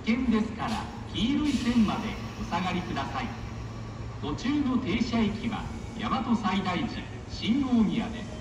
険ですから黄色い線までお下がりください。途中の停車駅は大和西大寺、新大宮です。